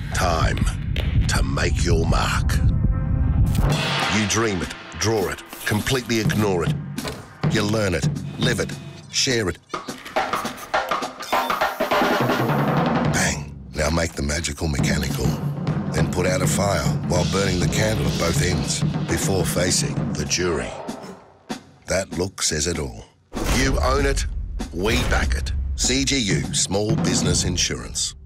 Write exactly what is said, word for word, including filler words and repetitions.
Time to make your mark. You dream it, draw it, completely ignore it. You learn it, live it, share it. Bang. Now make the magical mechanical. Then put out a fire while burning the candle at both ends before facing the jury. That look says it all. You own it, we back it. C G U Small Business Insurance.